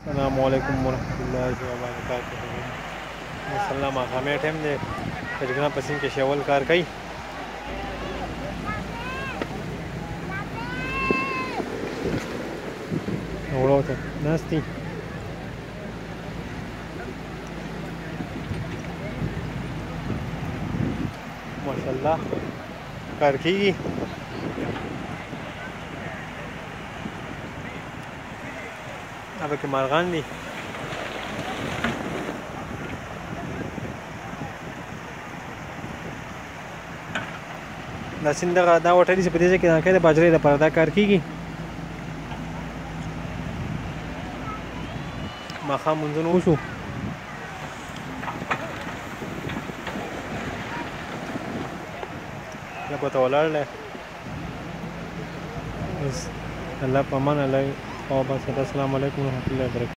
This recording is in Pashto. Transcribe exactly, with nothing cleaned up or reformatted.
अस्सलामुअलैकुम वरहमतुल्लाहि वबरकातुहू। मसल्ला माखामे टाइम दे तजगना पसिन के शेवल कार कई ओड़ो थे नास्ती माशाल्लाह कार की अब के मारगान दी دا سندغه دا وټري چې په دې کې راکې د باجرې لپاره دا کار کیږي ماښام منځونه وشو لږ ورته ولاړ دی بس الله په امان الله او بس السلام علیکم ورحمة الله وبرکاته.